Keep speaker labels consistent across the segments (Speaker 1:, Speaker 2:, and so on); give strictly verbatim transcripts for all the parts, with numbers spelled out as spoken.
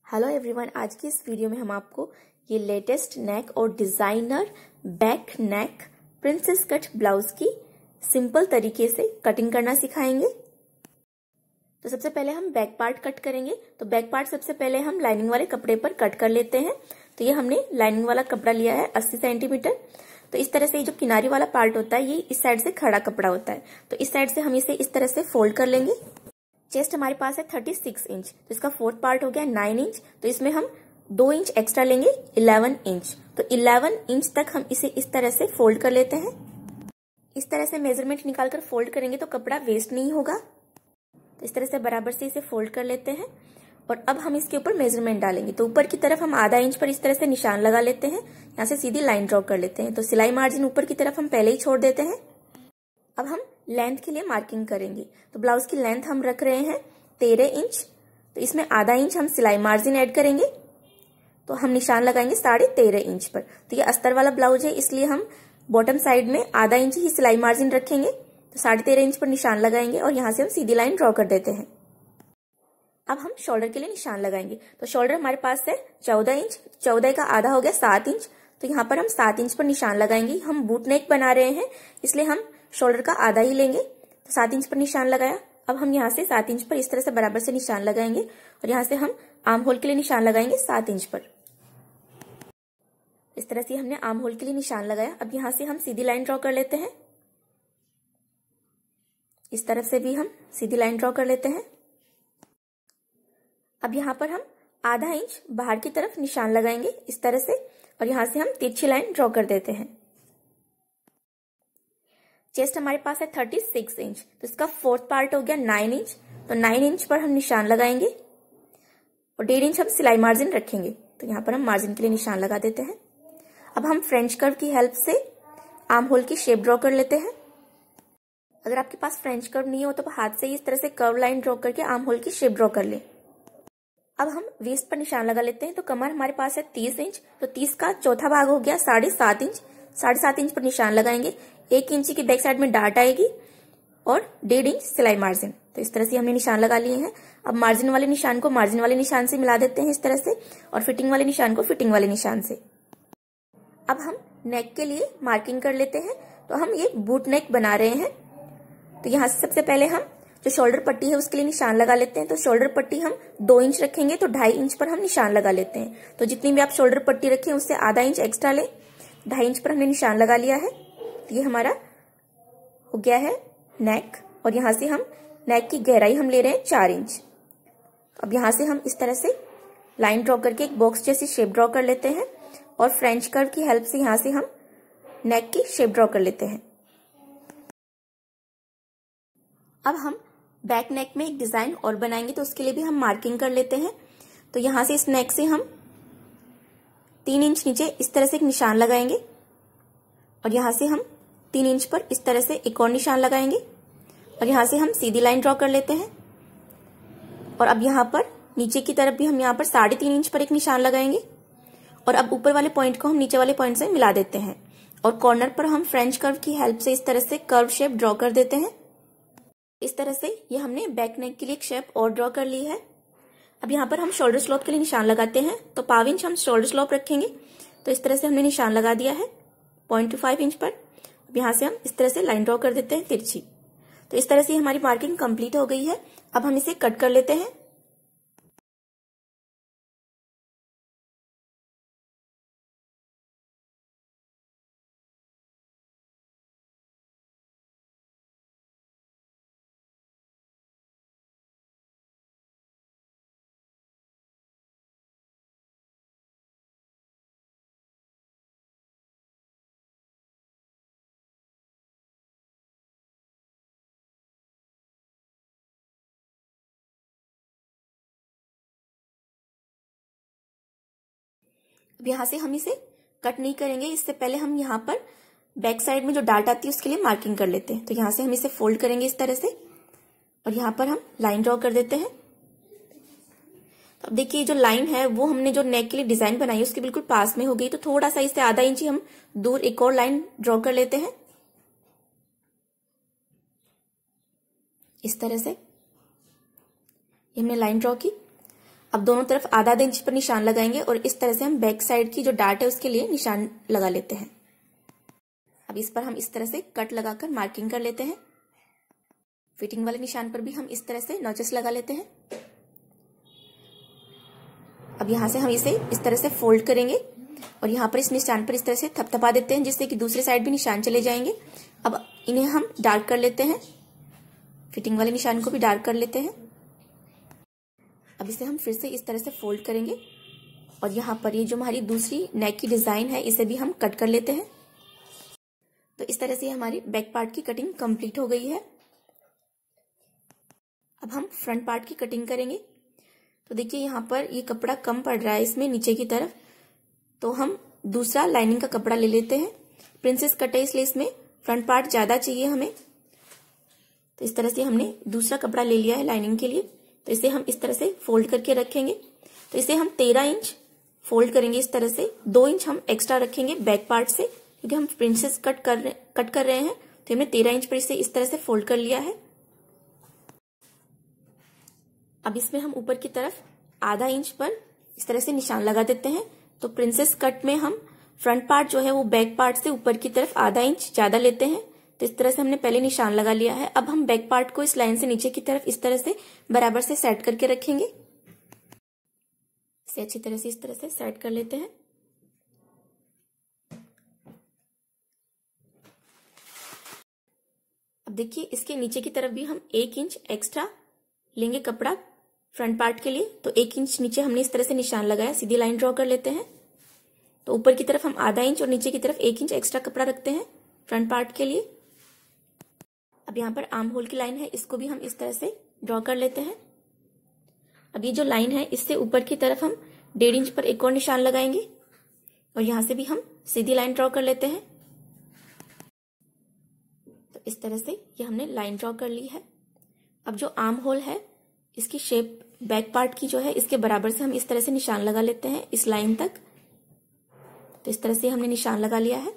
Speaker 1: Hello everyone, आज की इस वीडियो में हम आपको ये लेटेस्ट नेक और designer back neck princess cut blouse की सिंपल तरीके से कटिंग करना सिखाएंगे। तो सबसे पहले हम बैक पार्ट कट करेंगे। तो बैक पार्ट सबसे पहले हम लाइनिंग वाले कपड़े पर कट कर लेते हैं। तो ये हमने लाइनिंग वाला कपड़ा लिया है अस्सी सेंटीमीटर। तो इस तरह से ये जो किनारी वाला पार्ट होता है ये इस साइड से खड़ा कपड़ा होता है, तो इस साइड से हम इसे इस तरह से फोल्ड कर लेंगे। चेस्ट हमारे पास है छत्तीस इंच, तो इसका फोर्थ पार्ट हो गया नौ इंच, तो इसमें हम दो इंच एक्स्ट्रा लेंगे ग्यारह इंच। तो ग्यारह इंच तक हम इसे इस तरह से फोल्ड कर लेते हैं। इस तरह से मेजरमेंट निकालकर फोल्ड करेंगे तो कपड़ा वेस्ट नहीं होगा। तो इस तरह से बराबर से इसे फोल्ड कर लेते हैं और अब हम इसके ऊपर मेजरमेंट डालेंगे। तो ऊपर की तरफ हम आधा इंच पर इस तरह से निशान लगा लेते हैं, यहाँ से सीधी लाइन ड्रॉ कर लेते हैं। तो सिलाई मार्जिन ऊपर की तरफ हम पहले ही छोड़ देते हैं। अब हम लेंथ के लिए मार्किंग करेंगे। तो ब्लाउज की लेंथ हम रख रहे हैं तेरह इंच, तो इसमें आधा इंच हम सिलाई मार्जिन ऐड करेंगे, तो हम निशान लगाएंगे साढ़े तेरह इंच पर। तो ये अस्तर वाला ब्लाउज है, इसलिए हम बॉटम साइड में आधा इंच ही सिलाई मार्जिन रखेंगे। तो साढ़े तेरह इंच पर निशान लगाएंगे और यहाँ से हम सीधी लाइन ड्रॉ कर देते हैं। अब हम शोल्डर के लिए निशान लगाएंगे। तो शोल्डर हमारे पास है चौदह इंच, चौदह का आधा हो गया सात इंच, तो यहाँ पर हम सात इंच पर निशान लगाएंगे। हम बूट नेक बना रहे हैं इसलिए हम शोल्डर का आधा ही लेंगे। तो सात इंच पर निशान लगाया। अब हम यहाँ से सात इंच पर इस तरह से बराबर से निशान लगाएंगे और यहाँ से हम आर्म होल के लिए निशान लगाएंगे सात इंच पर। इस तरह से हमने आर्म होल के लिए निशान लगाया। अब यहाँ से हम सीधी लाइन ड्रॉ कर लेते हैं। इस तरफ से भी हम सीधी लाइन ड्रॉ कर लेते हैं। अब यहाँ पर हम आधा इंच बाहर की तरफ निशान लगाएंगे इस तरह से और यहाँ से हम तिरछी लाइन ड्रॉ कर देते हैं। चेस्ट हमारे पास है छत्तीस इंच, तो इसका फोर्थ पार्ट हो गया नौ इंच, तो नौ इंच पर हम निशान लगाएंगे और डेढ़ इंच हम सिलाई मार्जिन रखेंगे। तो यहाँ पर हम मार्जिन के लिए निशान लगा देते हैं। अब हम फ्रेंच कर्व की हेल्प से आर्म होल की शेप ड्रॉ कर लेते हैं। अगर आपके पास फ्रेंच कर्व नहीं हो तो हाथ से इस तरह से कर्व लाइन ड्रॉ करके आर्म होल की शेप ड्रॉ कर ले। अब हम वेस्ट पर निशान लगा लेते हैं। तो कमर हमारे पास है तीस इंच, तो तीस का चौथा भाग हो गया साढ़े सात इंच, साढ़े सात इंच पर निशान लगाएंगे। एक इंच की बैक साइड में डार्ट आएगी और डेढ़ इंच सिलाई मार्जिन। तो इस तरह से हमने निशान लगा लिए हैं। अब मार्जिन वाले निशान को मार्जिन वाले निशान से मिला देते हैं इस तरह से और फिटिंग वाले निशान को फिटिंग वाले निशान से। अब हम नेक के लिए मार्किंग कर लेते हैं। तो हम ये बूट नेक बना रहे हैं। तो यहाँ से सबसे पहले हम जो शोल्डर पट्टी है उसके लिए निशान लगा लेते हैं। तो शोल्डर पट्टी हम दो इंच रखेंगे, तो ढाई इंच पर हम निशान लगा लेते हैं। तो जितनी भी आप शोल्डर पट्टी रखें उससे आधा इंच एक्स्ट्रा लें। ढाई इंच पर हमने निशान लगा लिया है। तो ये हमारा हो गया है नेक और यहाँ से हम नेक की गहराई हम ले रहे हैं चार इंच। अब यहाँ से हम इस तरह से लाइन ड्रॉ करके एक बॉक्स जैसी शेप ड्रॉ कर लेते हैं और फ्रेंच कर्व की हेल्प से यहाँ से हम नेक की शेप ड्रॉ कर लेते हैं। अब हम बैक नेक में एक डिजाइन और बनाएंगे, तो उसके लिए भी हम मार्किंग कर लेते हैं। तो यहाँ से इस नेक से हम तीन इंच नीचे इस तरह से एक निशान लगाएंगे और यहाँ से हम तीन इंच पर इस तरह से एक और निशान लगाएंगे और यहाँ से हम सीधी लाइन ड्रॉ कर लेते हैं। और अब यहाँ पर नीचे की तरफ भी हम यहाँ पर साढ़े तीन इंच पर एक निशान लगाएंगे और अब ऊपर वाले पॉइंट को हम नीचे वाले पॉइंट से मिला देते हैं और कॉर्नर पर हम फ्रेंच कर्व की हेल्प से इस तरह से कर्व शेप ड्रॉ कर देते हैं। इस तरह से ये हमने बैक नेक के लिए एक शेप और ड्रॉ कर ली है। अब यहाँ पर हम शोल्डर स्लोप के लिए निशान लगाते हैं। तो पाव इंच हम शोल्डर स्लोप रखेंगे। तो इस तरह से हमने निशान लगा दिया है पॉइंट टू फाइव इंच पर। अब यहाँ से हम इस तरह से लाइन ड्रॉ कर देते हैं तिरछी। तो इस तरह से हमारी मार्किंग कंप्लीट हो गई है। अब हम इसे कट कर लेते हैं। अब यहाँ से हम इसे कट नहीं करेंगे, इससे पहले हम यहाँ पर बैक साइड में जो डार्ट आती है उसके लिए मार्किंग कर लेते हैं। तो यहाँ से हम इसे फोल्ड करेंगे इस तरह से और यहाँ पर हम लाइन ड्रॉ कर देते हैं। तो अब देखिए जो लाइन है वो हमने जो नेक के लिए डिजाइन बनाई है उसके बिल्कुल पास में हो गई, तो थोड़ा सा इससे आधा इंच ही हम दूर एक और लाइन ड्रॉ कर लेते हैं इस तरह से। ये हमने लाइन ड्रॉ की। अब दोनों तरफ आधा आधा इंच पर निशान लगाएंगे और इस तरह से हम बैक साइड की जो डार्ट है उसके लिए निशान लगा लेते हैं। अब इस पर हम इस तरह से कट लगाकर मार्किंग कर लेते हैं। फिटिंग वाले निशान पर भी हम इस तरह से नॉचेस लगा लेते हैं। अब यहां से हम इसे इस तरह से फोल्ड करेंगे और यहाँ पर इस निशान पर इस तरह से थपथपा देते हैं, जिससे कि दूसरी साइड भी निशान चले जाएंगे। अब इन्हें हम डार्क कर लेते हैं, फिटिंग वाले निशान को भी डार्क कर लेते हैं। अब इसे हम फिर से इस तरह से फोल्ड करेंगे और यहाँ पर ये जो हमारी दूसरी नेक की डिजाइन है इसे भी हम कट कर लेते हैं। तो इस तरह से हमारी बैक पार्ट की कटिंग कंप्लीट हो गई है। अब हम फ्रंट पार्ट की कटिंग करेंगे। तो देखिए यहाँ पर ये कपड़ा कम पड़ रहा है इसमें नीचे की तरफ, तो हम दूसरा लाइनिंग का कपड़ा ले लेते हैं। प्रिंसेस कट है इसलिए इसमें फ्रंट पार्ट ज्यादा चाहिए हमें। तो इस तरह से हमने दूसरा कपड़ा ले लिया है लाइनिंग के लिए। तो इसे हम इस तरह से फोल्ड करके रखेंगे। तो इसे हम तेरह इंच फोल्ड करेंगे इस तरह से। दो इंच हम एक्स्ट्रा रखेंगे बैक पार्ट से, क्योंकि हम प्रिंसेस कट कर रहे कट कर रहे हैं। तो हमने तेरह इंच पर इसे इस तरह से फोल्ड कर लिया है। अब इसमें हम ऊपर की तरफ आधा इंच पर इस तरह से निशान लगा देते हैं। तो प्रिंसेस कट में हम फ्रंट पार्ट जो है वो बैक पार्ट से ऊपर की तरफ आधा इंच ज्यादा लेते हैं। तो इस तरह से हमने पहले निशान लगा लिया है। अब हम बैक पार्ट को इस लाइन से नीचे की तरफ इस तरह से बराबर से सेट करके रखेंगे। इसे अच्छी तरह से इस तरह से सेट कर लेते हैं। अब देखिए इसके नीचे की तरफ भी हम एक इंच एक्स्ट्रा लेंगे कपड़ा फ्रंट पार्ट के लिए। तो एक इंच नीचे हमने इस तरह से निशान लगाया, सीधी लाइन ड्रॉ कर लेते हैं। तो ऊपर की तरफ हम आधा इंच और नीचे की तरफ एक इंच एक्स्ट्रा कपड़ा रखते हैं फ्रंट पार्ट के लिए। अब यहाँ पर आर्म होल की लाइन है, इसको भी हम इस तरह से ड्रॉ कर लेते हैं। अब ये जो लाइन है इससे ऊपर की तरफ हम डेढ़ इंच पर एक और निशान लगाएंगे और यहां से भी हम सीधी लाइन ड्रॉ कर लेते हैं। तो इस तरह से ये हमने लाइन ड्रॉ कर ली है। अब जो आर्म होल है इसकी शेप बैक पार्ट की जो है इसके बराबर से हम इस तरह से निशान लगा लेते हैं इस लाइन तक। तो इस तरह से हमने निशान लगा लिया है।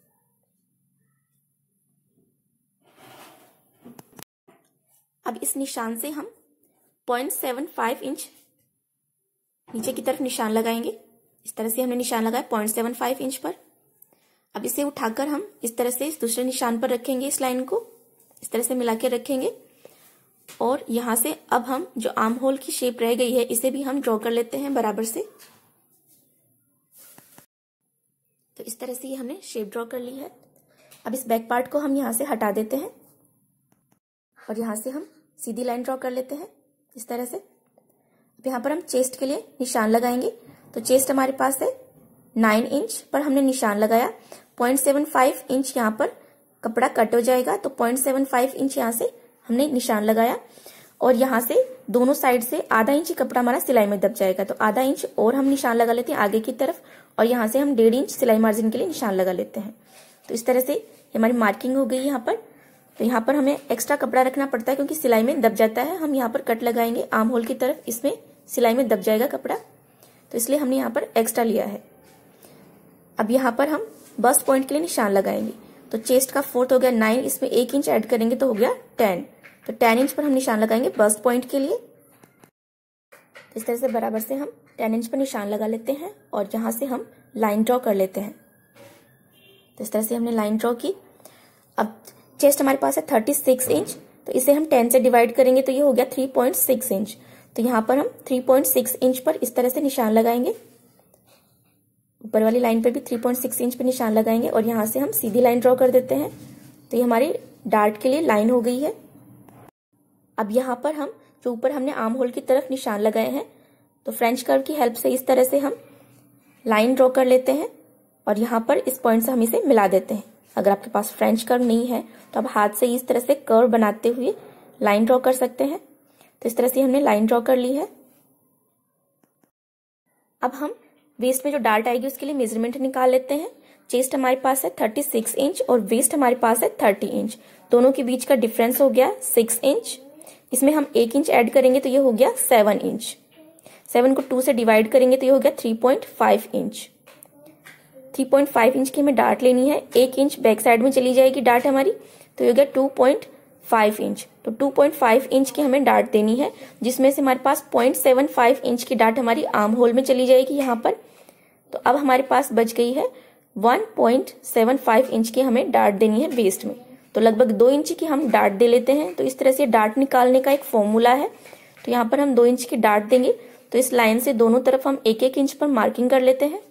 Speaker 1: अब इस निशान से हम पॉइंट सेवन फाइव इंच नीचे की तरफ निशान लगाएंगे। इस तरह से हमने निशान लगाया पॉइंट सेवन फाइव इंच पर। अब इसे उठाकर हम इस तरह से इस दूसरे निशान पर रखेंगे, इस लाइन को इस तरह से मिला के रखेंगे। और यहां से अब हम जो आर्म होल की शेप रह गई है इसे भी हम ड्रॉ कर लेते हैं बराबर से। तो इस तरह से ये हमने शेप ड्रॉ कर ली है। अब इस बैक पार्ट को हम यहां से हटा देते हैं और यहां से हम सीधी लाइन ड्रॉ कर लेते हैं इस तरह से। अब यहाँ पर हम चेस्ट के लिए निशान लगाएंगे। तो चेस्ट हमारे पास है नाइन इंच पर हमने निशान लगाया। पॉइंट सेवन फाइव इंच यहाँ पर कपड़ा कट हो जाएगा। तो पॉइंट सेवन फाइव इंच यहाँ से हमने निशान लगाया और यहाँ से दोनों साइड से आधा इंच कपड़ा हमारा सिलाई में दब जाएगा। तो आधा इंच और हम निशान लगा लेते हैं आगे की तरफ और यहाँ से हम डेढ़ इंच सिलाई मार्जिन के लिए निशान लगा लेते हैं। तो इस तरह से हमारी मार्किंग हो गई यहाँ पर। तो यहाँ पर हमें एक्स्ट्रा कपड़ा रखना पड़ता है क्योंकि सिलाई में दब जाता है। हम यहाँ पर कट लगाएंगे आर्म होल की तरफ, इसमें सिलाई में दब जाएगा कपड़ा, तो इसलिए हमने यहाँ पर एक्स्ट्रा लिया है। अब यहाँ पर हम बस्ट पॉइंट के लिए निशान लगाएंगे। तो चेस्ट का फोर्थ हो गया नाइन, इसमें एक इंच ऐड करेंगे तो हो गया टेन। तो टेन इंच पर हम निशान लगाएंगे बस्ट पॉइंट के लिए। इस तरह से बराबर से हम टेन इंच पर निशान लगा लेते हैं और यहाँ से हम लाइन ड्रॉ कर लेते हैं। तो इस तरह से हमने लाइन ड्रॉ की। अब चेस्ट हमारे पास है थर्टी सिक्स इंच, तो इसे हम टेन से डिवाइड करेंगे तो ये हो गया थ्री पॉइंट सिक्स इंच। तो यहाँ पर हम थ्री पॉइंट सिक्स इंच पर इस तरह से निशान लगाएंगे। ऊपर वाली लाइन पर भी थ्री पॉइंट सिक्स इंच पर निशान लगाएंगे और यहाँ से हम सीधी लाइन ड्रॉ कर देते हैं। तो ये हमारी डार्ट के लिए लाइन हो गई है। अब यहाँ पर हम जो ऊपर हमने आर्म होल की तरफ निशान लगाए हैं, तो फ्रेंच कर्व की हेल्प से इस तरह से हम लाइन ड्रॉ कर लेते हैं और यहाँ पर इस पॉइंट से हम इसे मिला देते हैं। अगर आपके पास फ्रेंच कर्व नहीं है तो आप हाथ से इस तरह से कर्व बनाते हुए लाइन ड्रॉ कर सकते हैं। तो इस तरह से हमने लाइन ड्रॉ कर ली है। अब हम वेस्ट में जो डार्ट आएगी उसके लिए मेजरमेंट निकाल लेते हैं। चेस्ट हमारे पास है थर्टी सिक्स इंच और वेस्ट हमारे पास है थर्टी इंच। दोनों के बीच का डिफरेंस हो गया सिक्स इंच। इसमें हम एक इंच ऐड करेंगे तो ये हो गया सेवन इंच। सेवन को टू से डिवाइड करेंगे तो ये हो गया three point five inch. Three point five inch की हमें डार्ट लेनी है। एक इंच बैक साइड में चली जाएगी डार्ट हमारी, तो ये हो गया टू पॉइंट फाइव इंच। तो टू पॉइंट फाइव इंच की हमें डाट देनी है, जिसमें से हमारे पास पॉइंट सेवन फाइव इंच की डाट हमारी आर्म होल में चली जाएगी यहाँ पर। तो अब हमारे पास बच गई है one point seven five inch की हमें डाट देनी है वेस्ट में। तो लगभग दो इंच की हम डाट दे लेते हैं। तो इस तरह से डाट निकालने का एक फॉर्मूला है। तो यहाँ पर हम दो इंच की डाट देंगे, तो इस लाइन से दोनों तरफ हम एक एक इंच पर मार्किंग कर लेते हैं।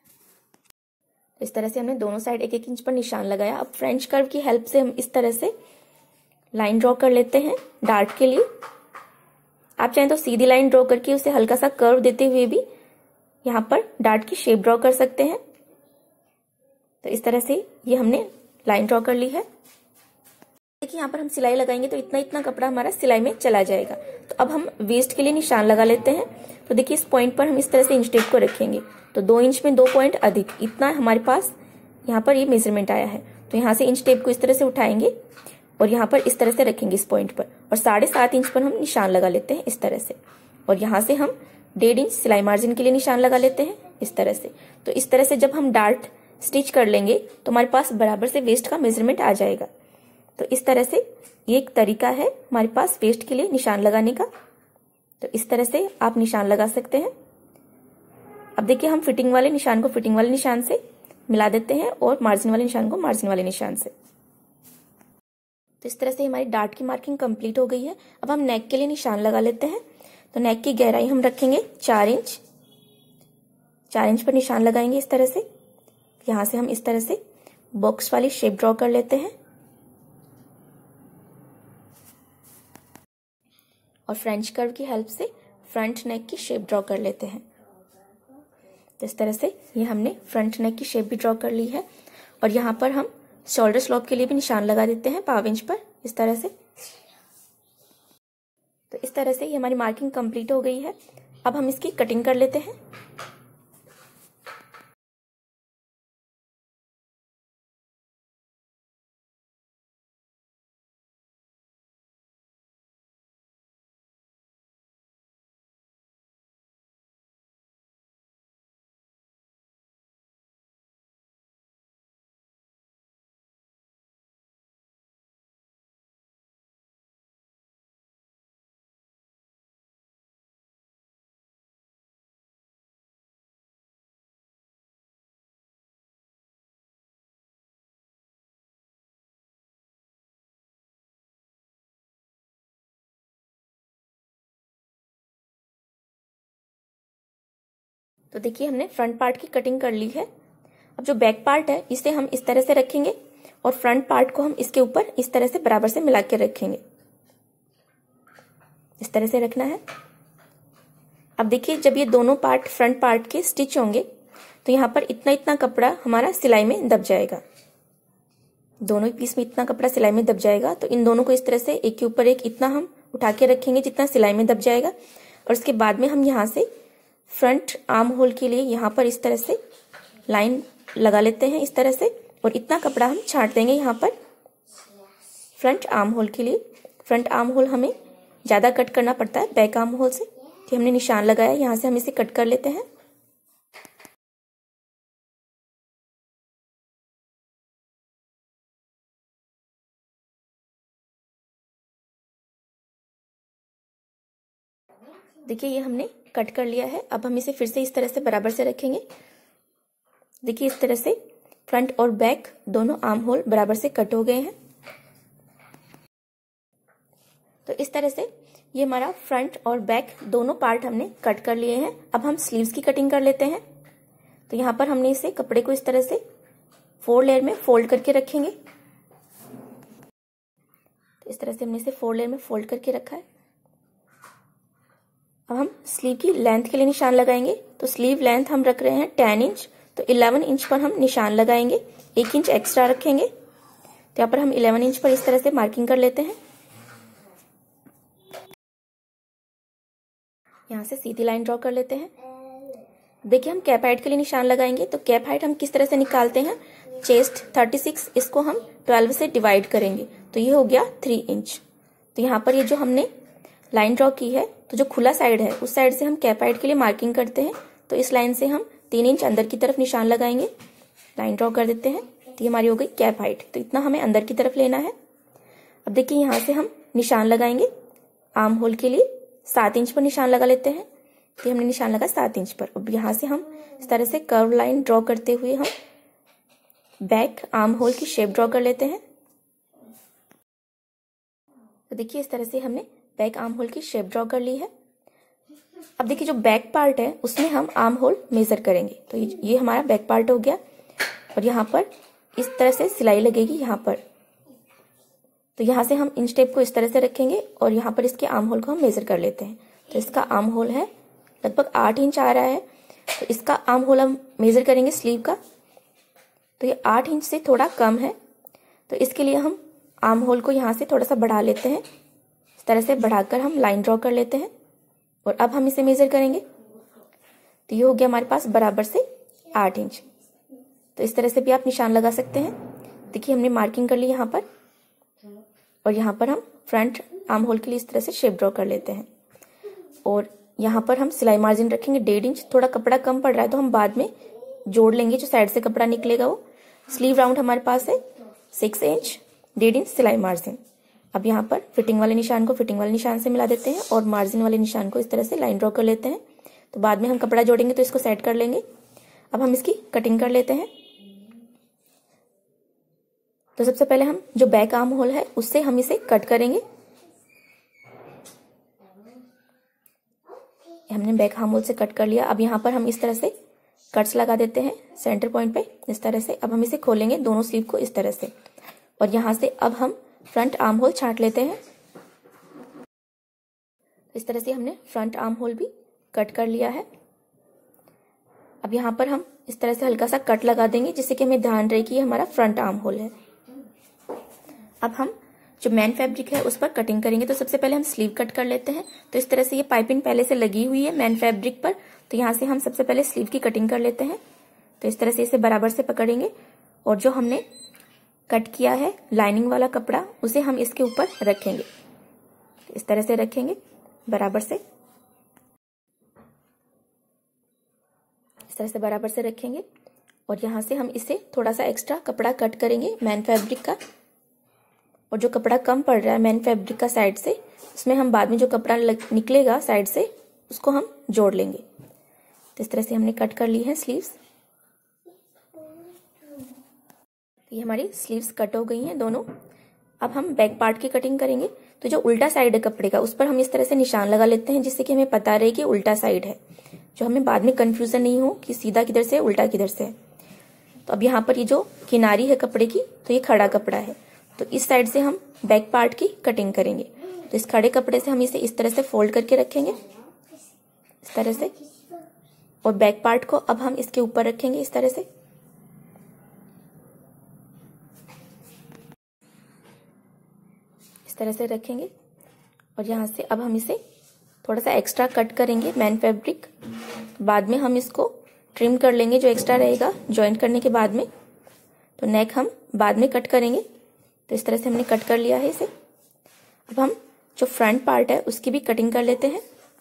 Speaker 1: इस तरह से हमने दोनों साइड एक एक इंच पर निशान लगाया। अब फ्रेंच कर्व की हेल्प से हम इस तरह से लाइन ड्रॉ कर लेते हैं डार्ट के लिए। आप चाहें तो सीधी लाइन ड्रॉ करके उसे हल्का सा कर्व देते हुए भी यहाँ पर डार्ट की शेप ड्रॉ कर सकते हैं। तो इस तरह से ये हमने लाइन ड्रॉ कर ली है। देखिए यहाँ पर हम सिलाई लगाएंगे तो इतना इतना कपड़ा हमारा सिलाई में चला जाएगा। तो अब हम वेस्ट के लिए निशान लगा लेते हैं। तो देखिए इस पॉइंट पर हम इस तरह से इंच टेप को रखेंगे, तो दो इंच में दो पॉइंट अधिक, इतना हमारे पास यहाँ पर ये मेजरमेंट आया है। तो यहाँ से इंच टेप को इस तरह से उठाएंगे और यहाँ पर इस तरह से रखेंगे इस पॉइंट पर, और साढ़े सात इंच पर हम निशान लगा लेते हैं इस तरह से। और यहाँ से हम डेढ़ इंच सिलाई मार्जिन के लिए निशान लगा लेते हैं इस तरह से। तो इस तरह से जब हम डार्ट स्टिच कर लेंगे तो हमारे पास बराबर से वेस्ट का मेजरमेंट आ जाएगा। तो इस तरह से ये एक तरीका है हमारे पास वेस्ट के लिए निशान लगाने का। तो इस तरह से आप निशान लगा सकते हैं। अब देखिए हम फिटिंग वाले निशान को फिटिंग वाले निशान से मिला देते हैं और मार्जिन वाले निशान को मार्जिन वाले निशान से। तो इस तरह से हमारी डार्ट की मार्किंग कंप्लीट हो गई है। अब हम नेक के लिए निशान लगा लेते हैं। तो नेक की गहराई हम रखेंगे चार इंच चार इंच पर निशान लगाएंगे इस तरह से। यहां से हम इस तरह से बॉक्स वाली शेप ड्रॉ कर लेते हैं और फ्रेंच कर्व की हेल्प से फ्रंट नेक की शेप ड्रॉ कर लेते हैं। तो इस तरह से ये हमने फ्रंट नेक की शेप भी ड्रॉ कर ली है। और यहाँ पर हम शोल्डर स्लॉप के लिए भी निशान लगा देते हैं पाव इंच पर इस तरह से। तो इस तरह से ये हमारी मार्किंग कंप्लीट हो गई है। अब हम इसकी कटिंग कर लेते हैं। तो देखिए हमने फ्रंट पार्ट की कटिंग कर ली है। अब जो बैक पार्ट है इसे हम इस तरह से रखेंगे और फ्रंट पार्ट को हम इसके ऊपर इस तरह से बराबर से मिला के रखेंगे। इस तरह से रखना है। अब देखिए जब ये दोनों पार्ट फ्रंट पार्ट के स्टिच होंगे तो यहाँ पर इतना इतना कपड़ा हमारा सिलाई में दब जाएगा। दोनों ही पीस में इतना कपड़ा सिलाई में दब जाएगा। तो इन दोनों को इस तरह से एक के ऊपर एक इतना हम उठा के रखेंगे जितना सिलाई में दब जाएगा। और उसके बाद में हम यहाँ से फ्रंट आर्म होल के लिए यहाँ पर इस तरह से लाइन लगा लेते हैं इस तरह से, और इतना कपड़ा हम छांट देंगे यहाँ पर फ्रंट आर्म होल के लिए। फ्रंट आर्म होल हमें ज्यादा कट करना पड़ता है बैक आर्म होल से। कि हमने निशान लगाया, यहाँ से हम इसे कट कर लेते हैं। देखिए ये हमने कट कर लिया है। अब हम इसे फिर से इस तरह से बराबर से रखेंगे। देखिए इस तरह से फ्रंट और बैक दोनों आर्म होल बराबर से कट हो गए हैं। तो इस तरह से ये हमारा फ्रंट और बैक दोनों पार्ट हमने कट कर लिए हैं। अब हम स्लीव्स की कटिंग कर लेते हैं। तो यहाँ पर हमने इसे कपड़े को इस तरह से फोर लेयर में फोल्ड करके रखेंगे। तो इस तरह से हमने इसे फोर लेयर में फोल्ड करके रखा है। अब हम स्लीव की लेंथ के लिए निशान लगाएंगे। तो स्लीव लेंथ हम रख रहे हैं टेन इंच। तो इलेवन इंच पर हम निशान लगाएंगे, एक इंच एक्स्ट्रा रखेंगे। तो यहाँ पर हम इलेवन इंच पर इस तरह से मार्किंग कर लेते हैं। यहाँ से सीधी लाइन ड्रॉ कर लेते हैं। देखिए हम कैप हाइट के लिए निशान लगाएंगे। तो कैप हाइट हम किस तरह से निकालते हैं, चेस्ट थर्टी सिक्स, इसको हम ट्वेल्व से डिवाइड करेंगे तो ये हो गया थ्री इंच। तो यहाँ पर ये जो हमने लाइन ड्रॉ की है, तो जो खुला साइड है उस साइड से हम कैप हाइट के लिए मार्किंग करते हैं। तो इस लाइन से हम तीन इंच अंदर की तरफ निशान लगाएंगे, लाइन ड्रॉ कर देते हैं। तो ये हमारी हो गई कैप हाइट। तो इतना हमें अंदर की तरफ लेना है। अब देखिए यहाँ से हम निशान लगाएंगे आर्म होल के लिए। सात इंच पर निशान लगा लेते हैं। तो हमने निशान लगा सात इंच पर। अब यहाँ से हम इस तरह से कर्व लाइन ड्रॉ करते हुए हम बैक आर्म होल की शेप ड्रॉ कर लेते हैं। तो देखिए इस तरह से हमने बैक आर्म होल की शेप ड्रॉ कर ली है। अब देखिए जो बैक पार्ट है उसमें हम आर्म होल मेजर करेंगे। तो ये हमारा बैक पार्ट हो गया और यहाँ पर इस तरह से सिलाई लगेगी यहाँ पर। तो यहाँ से हम इंच टेप को इस तरह से रखेंगे और यहाँ पर इसके आर्म होल को हम मेजर कर लेते हैं। तो इसका आर्म होल है लगभग आठ इंच आ रहा है। तो इसका आर्म होल हम मेजर करेंगे स्लीव का। तो ये आठ इंच से थोड़ा कम है। तो इसके लिए हम आर्म होल को यहाँ से थोड़ा सा बढ़ा लेते हैं। इस तरह से बढ़ाकर हम लाइन ड्रॉ कर लेते हैं और अब हम इसे मेजर करेंगे। तो ये हो गया हमारे पास बराबर से आठ इंच। तो इस तरह से भी आप निशान लगा सकते हैं। देखिए हमने मार्किंग कर ली यहाँ पर और यहाँ पर हम फ्रंट आर्म होल के लिए इस तरह से शेप ड्रॉ कर लेते हैं। और यहाँ पर हम सिलाई मार्जिन रखेंगे डेढ़ इंच। थोड़ा कपड़ा कम पड़ रहा है तो हम बाद में जोड़ लेंगे, जो साइड से कपड़ा निकलेगा वो। स्लीव राउंड हमारे पास है सिक्स इंच, डेढ़ इंच सिलाई मार्जिन। अब यहाँ पर फिटिंग वाले निशान को फिटिंग वाले निशान से मिला देते हैं और मार्जिन वाले निशान को इस तरह से लाइन ड्रॉ कर लेते हैं। तो बाद में हम कपड़ा जोड़ेंगे तो इसको सेट कर लेंगे। अब हम इसकी कटिंग कर लेते हैं। तो सबसे पहले हम जो बैक आर्म होल है उससे हम इसे कट करेंगे। हमने बैक आर्म होल से कट कर लिया। अब यहाँ पर हम इस तरह से कट्स लगा देते हैं सेंटर पॉइंट पे इस तरह से। अब हम इसे खोलेंगे दोनों स्लीव को इस तरह से और यहाँ से अब हम फ्रंट आर्म होल छांट लेते हैं। इस तरह से हमने फ्रंट आर्म होल भी कट कर लिया है। अब यहाँ पर हम इस तरह से हल्का सा कट लगा देंगे जिससे कि हमें ध्यान रहे कि ये हमारा फ्रंट आर्म होल है। अब हम जो मेन फैब्रिक है उस पर कटिंग करेंगे। तो सबसे पहले हम स्लीव कट कर लेते हैं। तो इस तरह से ये पाइपिंग पहले से लगी हुई है मेन फैब्रिक पर। तो यहाँ से हम सबसे पहले स्लीव की कटिंग कर लेते हैं। तो इस तरह से इसे बराबर से पकड़ेंगे और जो हमने कट किया है लाइनिंग वाला कपड़ा उसे हम इसके ऊपर रखेंगे। इस तरह से रखेंगे बराबर से, इस तरह से बराबर से रखेंगे और यहाँ से हम इसे थोड़ा सा एक्स्ट्रा कपड़ा कट करेंगे मेन फैब्रिक का। और जो कपड़ा कम पड़ रहा है मेन फैब्रिक का साइड से, उसमें हम बाद में जो कपड़ा निकलेगा साइड से उसको हम जोड़ लेंगे। तो इस तरह से हमने कट कर ली है स्लीव्स। ये हमारी स्लीव्स कट हो गई हैं दोनों। अब हम बैक पार्ट की कटिंग करेंगे। तो जो उल्टा साइड है कपड़े का उस पर हम इस तरह से निशान लगा लेते हैं जिससे कि हमें पता रहे कि उल्टा साइड है, जो हमें बाद में कंफ्यूजन नहीं हो कि सीधा किधर से उल्टा किधर से है। तो अब यहाँ पर ये जो किनारी है कपड़े की तो ये खड़ा कपड़ा है। तो इस साइड से हम बैक पार्ट की कटिंग करेंगे। तो इस खड़े कपड़े से हम इसे इस तरह से फोल्ड करके रखेंगे इस तरह से और बैक पार्ट को अब हम इसके ऊपर रखेंगे इस तरह से। इस तरह से रखेंगे और यहाँ से अब हम इसे थोड़ा सा एक्स्ट्रा कट करेंगे मेन फैब्रिक। बाद में हम इसको ट्रिम कर लेंगे जो एक्स्ट्रा रहेगा जॉइंट करने के बाद में। तो नेक हम बाद में कट करेंगे। तो इस तरह से हमने कट कर लिया है इसे। अब हम जो फ्रंट पार्ट है उसकी भी कटिंग कर लेते हैं।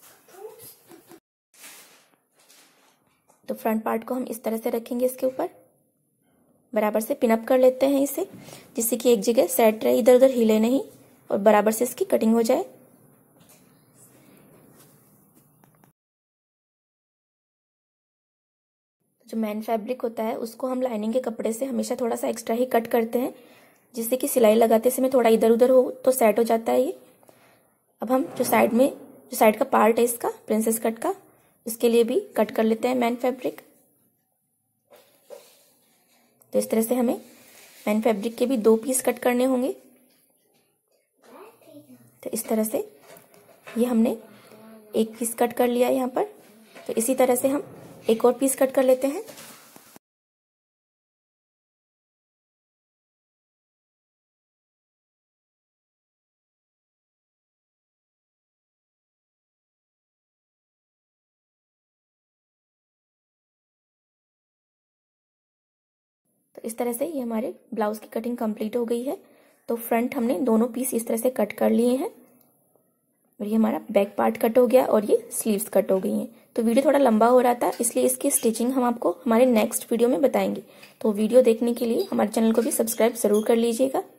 Speaker 1: तो फ्रंट पार्ट को हम इस तरह से रखेंगे इसके ऊपर, बराबर से पिनअप कर लेते हैं इसे जिससे कि एक जगह सेट रहे, इधर उधर हिले नहीं और बराबर से इसकी कटिंग हो जाए। जो मेन फैब्रिक होता है उसको हम लाइनिंग के कपड़े से हमेशा थोड़ा सा एक्स्ट्रा ही कट करते हैं जिससे कि सिलाई लगाते समय थोड़ा इधर उधर हो तो सेट हो जाता है ये। अब हम जो साइड में जो साइड का पार्ट है इसका प्रिंसेस कट का, इसके लिए भी कट कर लेते हैं मेन फैब्रिक। तो इस तरह से हमें मेन फैब्रिक के भी दो पीस कट करने होंगे। तो इस तरह से ये हमने एक पीस कट कर लिया यहाँ पर। तो इसी तरह से हम एक और पीस कट कर लेते हैं। तो इस तरह से ये हमारे ब्लाउज की कटिंग कंप्लीट हो गई है। तो फ्रंट हमने दोनों पीस इस तरह से कट कर लिए हैं और ये हमारा बैक पार्ट कट हो गया और ये स्लीव्स कट हो गई हैं। तो वीडियो थोड़ा लंबा हो रहा था इसलिए इसकी स्टिचिंग हम आपको हमारे नेक्स्ट वीडियो में बताएंगे। तो वीडियो देखने के लिए हमारे चैनल को भी सब्सक्राइब जरूर कर लीजिएगा।